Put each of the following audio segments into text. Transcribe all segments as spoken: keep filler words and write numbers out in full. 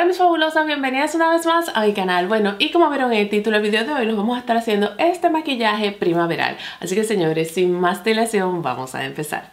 Hola mis fabulosas, bienvenidas una vez más a mi canal. Bueno, y como vieron en el título del video de hoy, nos vamos a estar haciendo este maquillaje primaveral. Así que señores, sin más dilación, vamos a empezar.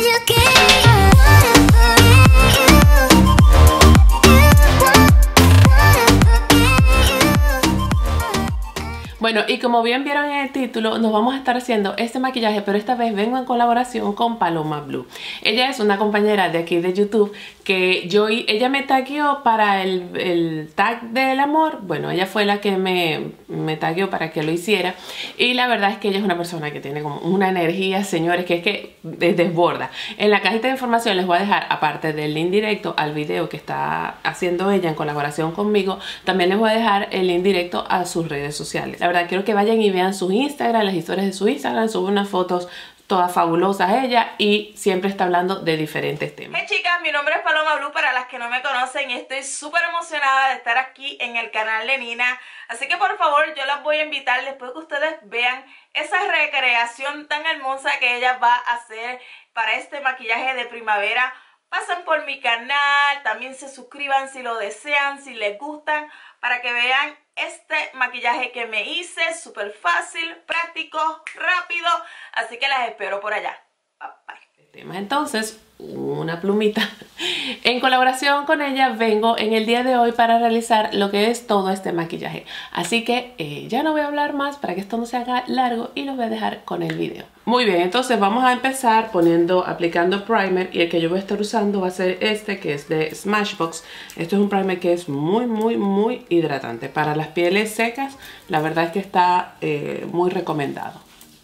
Bueno, y como bien vieron en el título, nos vamos a estar haciendo este maquillaje, pero esta vez vengo en colaboración con Paloma Blue. Ella es una compañera de aquí de YouTube que yo, ella me tagueó para el, el tag del amor. Bueno, ella fue la que me, me tagueó para que lo hiciera. Y la verdad es que ella es una persona que tiene como una energía, señores, que es que desborda. En la cajita de información les voy a dejar, aparte del link directo al video que está haciendo ella en colaboración conmigo, también les voy a dejar el link directo a sus redes sociales. La verdad, quiero que vayan y vean sus Instagram, las historias de su Instagram, sube unas fotos todas fabulosas ella y siempre está hablando de diferentes temas. Hey chicas, mi nombre es Paloma Blue, para las que no me conocen, y estoy súper emocionada de estar aquí en el canal de Nina. Así que por favor, yo las voy a invitar después que ustedes vean esa recreación tan hermosa que ella va a hacer para este maquillaje de primavera. Pasen por mi canal, también se suscriban si lo desean, si les gustan, para que vean este maquillaje que me hice, súper fácil, práctico, rápido, así que las espero por allá. Bye, bye. Entonces, una plumita. En colaboración con ella vengo en el día de hoy para realizar lo que es todo este maquillaje. Así que eh, ya no voy a hablar más para que esto no se haga largo y los voy a dejar con el video. Muy bien, entonces vamos a empezar poniendo, aplicando primer, y el que yo voy a estar usando va a ser este que es de Smashbox. Esto es un primer que es muy muy muy hidratante. Para las pieles secas, la verdad es que está eh, muy recomendado.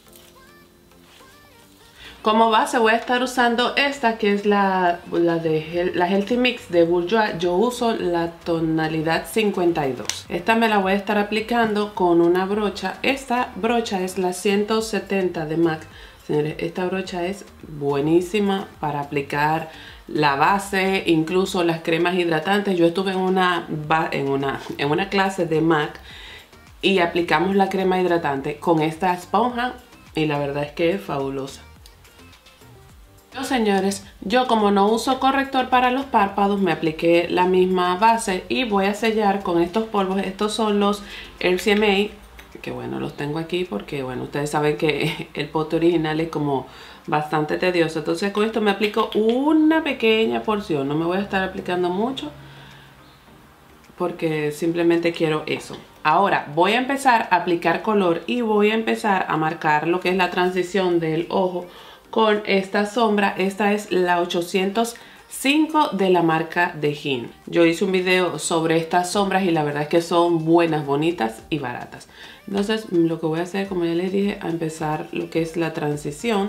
Como base voy a estar usando esta que es la, la de la Healthy Mix de Bourjois. Yo uso la tonalidad cincuenta y dos. Esta me la voy a estar aplicando con una brocha. Esta brocha es la ciento setenta de MAC. Señores, esta brocha es buenísima para aplicar la base, incluso las cremas hidratantes. Yo estuve en una, en una, en una clase de MAC y aplicamos la crema hidratante con esta esponja y la verdad es que es fabulosa. Yo, señores, yo como no uso corrector para los párpados, me apliqué la misma base y voy a sellar con estos polvos. Estos son los R C M A, que bueno, los tengo aquí porque bueno, ustedes saben que el pote original es como bastante tedioso. Entonces con esto me aplico una pequeña porción, no me voy a estar aplicando mucho porque simplemente quiero eso. Ahora voy a empezar a aplicar color y voy a empezar a marcar lo que es la transición del ojo con esta sombra. Esta es la ochocientos cinco de la marca de Hin. Yo hice un video sobre estas sombras y la verdad es que son buenas, bonitas y baratas. Entonces lo que voy a hacer, como ya les dije, a empezar lo que es la transición.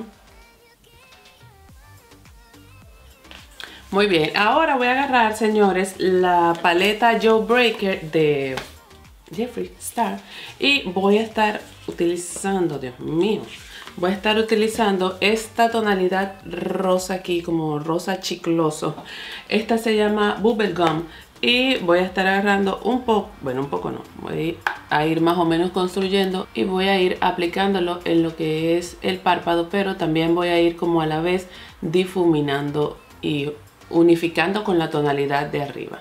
Muy bien, ahora voy a agarrar, señores, la paleta Jawbreaker de Jeffree Star y voy a estar utilizando, Dios mío, voy a estar utilizando esta tonalidad rosa aquí, como rosa chicloso. Esta se llama Bubblegum y voy a estar agarrando un poco, bueno, un poco no, voy a ir más o menos construyendo y voy a ir aplicándolo en lo que es el párpado, pero también voy a ir como a la vez difuminando y unificando con la tonalidad de arriba.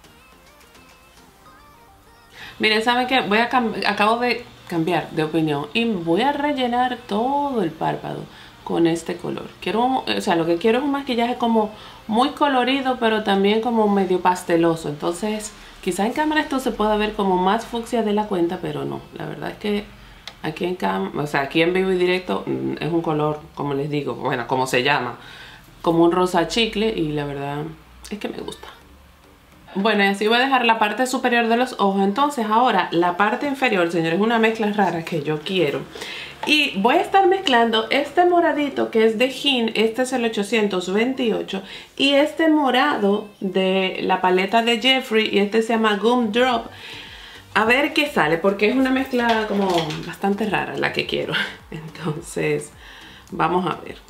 Miren, ¿saben qué? Voy a acabo de cambiar de opinión y voy a rellenar todo el párpado con este color. Quiero, o sea, lo que quiero es un maquillaje como muy colorido, pero también como medio pasteloso. Entonces, quizá en cámara esto se pueda ver como más fucsia de la cuenta, pero no. La verdad es que aquí en cam, o sea, aquí en vivo y directo es un color, como les digo, bueno, como se llama, como un rosa chicle, y la verdad es que me gusta. Bueno, y así voy a dejar la parte superior de los ojos. Entonces ahora la parte inferior, señores, es una mezcla rara que yo quiero. Y voy a estar mezclando este moradito que es de Hin, este es el ochocientos veintiocho, y este morado de la paleta de Jeffree, y este se llama Gum Drop. A ver qué sale, porque es una mezcla como bastante rara la que quiero. Entonces, vamos a ver.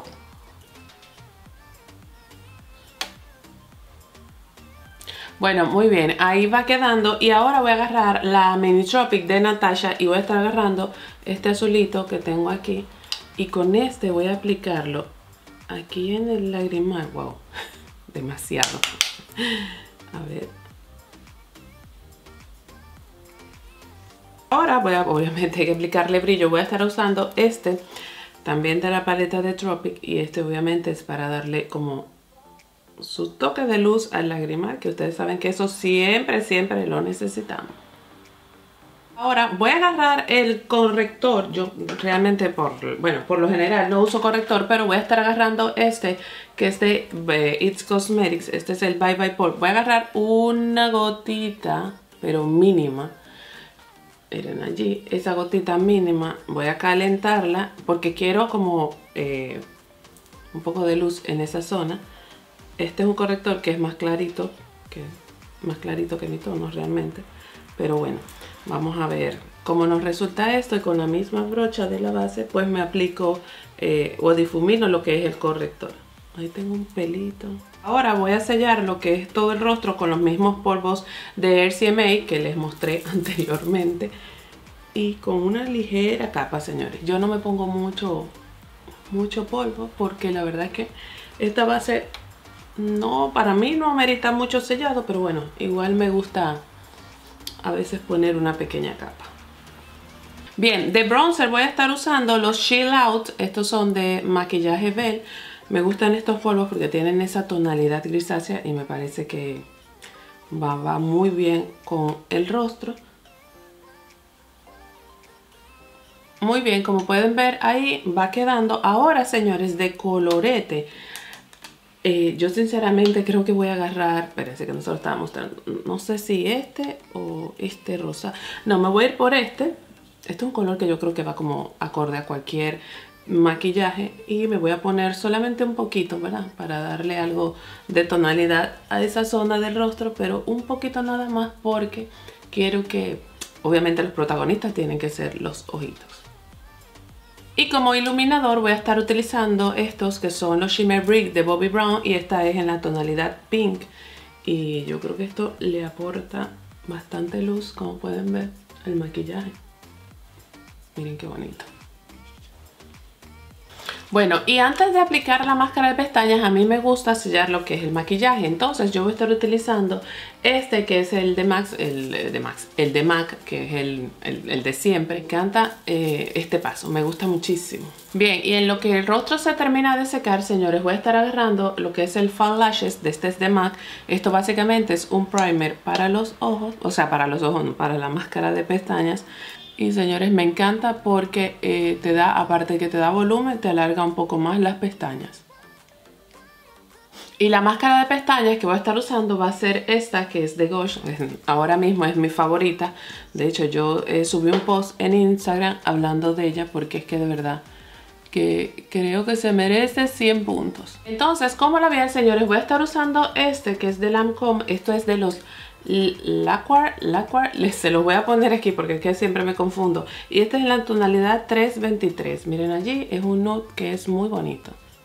Bueno, muy bien, ahí va quedando. Y ahora voy a agarrar la Mini Tropic de Natasha y voy a estar agarrando este azulito que tengo aquí. Y con este voy a aplicarlo aquí en el lagrimal. Wow, demasiado. A ver. ahora voy a, obviamente hay que aplicarle brillo. Voy a estar usando este también de la paleta de Tropic, y este obviamente es para darle como su toque de luz al lagrimal, que ustedes saben que eso siempre, siempre lo necesitamos. Ahora voy a agarrar el corrector. Yo realmente, por, bueno, por lo general no uso corrector, pero voy a estar agarrando este, que es de eh, It's Cosmetics. Este es el Bye Bye Pore. Voy a agarrar una gotita, pero mínima. Miren allí, esa gotita mínima. Voy a calentarla porque quiero como eh, un poco de luz en esa zona. Este es un corrector que es más clarito, que más clarito que mi tono realmente. Pero bueno, vamos a ver cómo nos resulta esto. Y con la misma brocha de la base, pues me aplico eh, o difumino lo que es el corrector. Ahí tengo un pelito. Ahora voy a sellar lo que es todo el rostro con los mismos polvos de R C M A que les mostré anteriormente. Y con una ligera capa, señores. Yo no me pongo mucho, mucho polvo porque la verdad es que esta base no, para mí no amerita mucho sellado. Pero bueno, igual me gusta a veces poner una pequeña capa. Bien, de bronzer voy a estar usando los Chill Out. Estos son de Maquillaje Belle. Me gustan estos polvos porque tienen esa tonalidad grisácea y me parece que va, va muy bien con el rostro. Muy bien, como pueden ver ahí va quedando. Ahora, señores, de colorete. Eh, yo sinceramente creo que voy a agarrar, parece que no se lo estaba mostrando, no sé si este o este rosa. No, me voy a ir por este. Este es un color que yo creo que va como acorde a cualquier maquillaje. Y me voy a poner solamente un poquito, ¿verdad? Para darle algo de tonalidad a esa zona del rostro, pero un poquito nada más porque quiero que, obviamente los protagonistas tienen que ser los ojitos. Y como iluminador voy a estar utilizando estos que son los Shimmer Brick de Bobbi Brown, y esta es en la tonalidad pink. Y yo creo que esto le aporta bastante luz, como pueden ver, al maquillaje. Miren qué bonito. Bueno, y antes de aplicar la máscara de pestañas, a mí me gusta sellar lo que es el maquillaje. Entonces yo voy a estar utilizando este que es el de Max, el de Max, el de MAC, que es el, el, el de siempre. Me encanta eh, este paso, me gusta muchísimo. Bien, y en lo que el rostro se termina de secar, señores, voy a estar agarrando lo que es el Fall Lashes de este es de MAC. Esto básicamente es un primer para los ojos, o sea, para los ojos, no, para la máscara de pestañas. Y señores, me encanta porque eh, te da, aparte de que te da volumen, te alarga un poco más las pestañas. Y la máscara de pestañas que voy a estar usando va a ser esta, que es de Gosh. Ahora mismo es mi favorita. De hecho, yo eh, subí un post en Instagram hablando de ella porque es que de verdad que creo que se merece cien puntos. Entonces, como la vean, señores, voy a estar usando este que es de Lancome. Esto es de los Laquar, Laquar, les se los voy a poner aquí porque es que siempre me confundo. Y este es en la tonalidad tres veintitrés. Miren allí, es un nude que es muy bonito.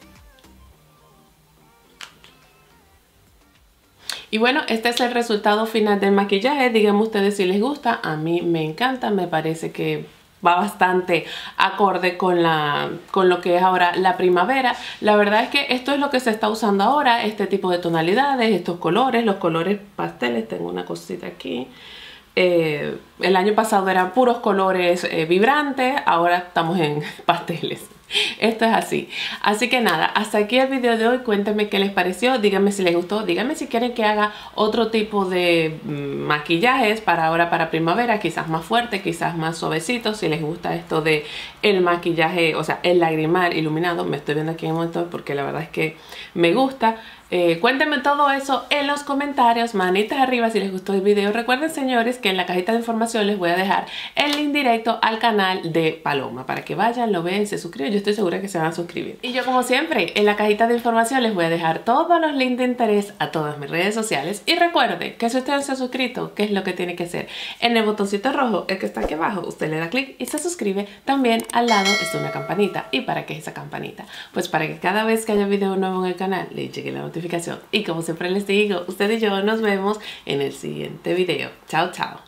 Y bueno, este es el resultado final del maquillaje. Díganme ustedes si les gusta. A mí me encanta, me parece que va bastante acorde con, la, con lo que es ahora la primavera. La verdad es que esto es lo que se está usando ahora, este tipo de tonalidades, estos colores, los colores pasteles. Tengo una cosita aquí. Eh, el año pasado eran puros colores eh, vibrantes, ahora estamos en pasteles. Esto es así. Así que nada, hasta aquí el video de hoy. Cuéntenme qué les pareció, díganme si les gustó, díganme si quieren que haga otro tipo de maquillajes para ahora, para primavera, quizás más fuerte, quizás más suavecito. Si les gusta esto de el maquillaje, o sea, el lagrimal iluminado, me estoy viendo aquí en un momento porque la verdad es que me gusta. Eh, cuéntenme todo eso en los comentarios, manitas arriba si les gustó el video. Recuerden, señores, que en la cajita de información les voy a dejar el link directo al canal de Paloma para que vayan, lo vean, se suscriban. Yo estoy segura que se van a suscribir. Y yo, como siempre, en la cajita de información les voy a dejar todos los links de interés a todas mis redes sociales. Y recuerden que si usted no se ha suscrito, ¿qué es lo que tiene que hacer? En el botoncito rojo, el que está aquí abajo, usted le da clic y se suscribe. También al lado está una campanita. ¿Y para qué es esa campanita? Pues para que cada vez que haya video nuevo en el canal le llegue la notificación. Y como siempre les digo, usted y yo nos vemos en el siguiente video. Chao, chao.